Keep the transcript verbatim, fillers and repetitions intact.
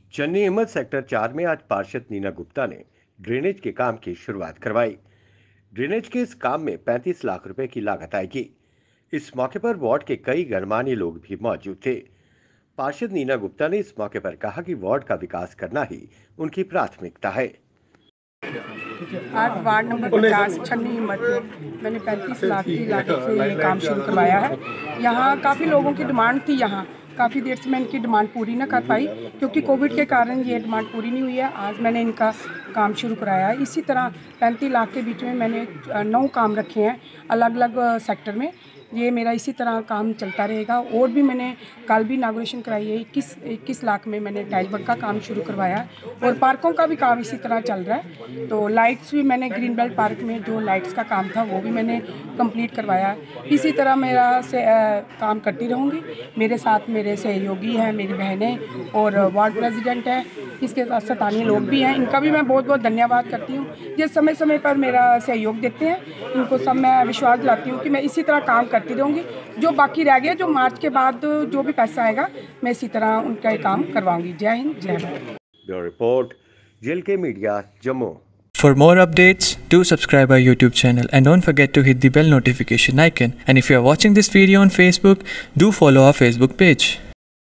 Channi Ahmad sector चार में आज पार्षद नीना गुप्ता ने ड्रेनेज के काम की शुरुआत करवाई। ड्रेनेज के इस काम में पैंतीस लाख रुपए की लागत आएगी। इस मौके पर वार्ड के कई गणमान्य लोग भी मौजूद थे। पार्षद नीना गुप्ता ने इस मौके पर कहा कि वार्ड का विकास करना ही उनकी प्राथमिकता है। आज वार्ड नंबर पचास छन्नी हिम्मत में मैंने पैंतीस लाख की लागत से ये काम शुरू करवाया है। यहाँ काफ़ी लोगों की डिमांड थी, यहाँ काफ़ी देर से मैं इनकी डिमांड पूरी ना कर पाई क्योंकि कोविड के कारण ये डिमांड पूरी नहीं हुई है। आज मैंने इनका काम शुरू कराया है। इसी तरह पैंतीस लाख के बीच में मैंने नौ काम रखे हैं अलग अलग सेक्टर में। ये मेरा इसी तरह काम चलता रहेगा। और भी मैंने कल भी इनागुरेशन कराई है। इक्कीस इक्कीस लाख में मैंने टाइल वर्क का काम शुरू करवाया और पार्कों का भी काम इसी तरह चल रहा है। तो लाइट्स भी मैंने ग्रीन बेल्ट पार्क में जो लाइट्स का काम था वो भी मैंने कंप्लीट करवाया। इसी तरह मेरा से आ, काम करती रहूँगी। मेरे साथ मेरे सहयोगी हैं, मेरी बहनें और वार्ड प्रेसिडेंट है, इसके साथ स्थानीय लोग भी हैं। इनका भी मैं बहुत बहुत धन्यवाद करती हूँ। ये समय समय पर मेरा सहयोग देते हैं। इनको सब मैं विश्वास दिलाती हूँ कि मैं इसी तरह काम करती रहूँगी। जो बाकी रह गया, जो मार्च के बाद जो भी पैसा आएगा मैं इसी तरह उनका काम करवाऊँगी। जय हिंद, जय भारत। ब्यूरो रिपोर्ट, जेल के media, Jammu. For more updates, do subscribe our YouTube channel and don't forget to hit the bell notification icon. And if you are watching this video on Facebook, do follow our Facebook page.